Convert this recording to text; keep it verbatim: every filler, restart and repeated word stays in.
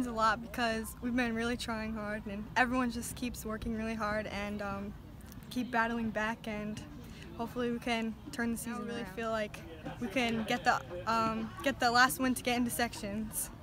means a lot because we've been really trying hard, and everyone just keeps working really hard and um, keep battling back, and hopefully we can turn the season around. I really feel like we can get the um, get the last win to get into sections.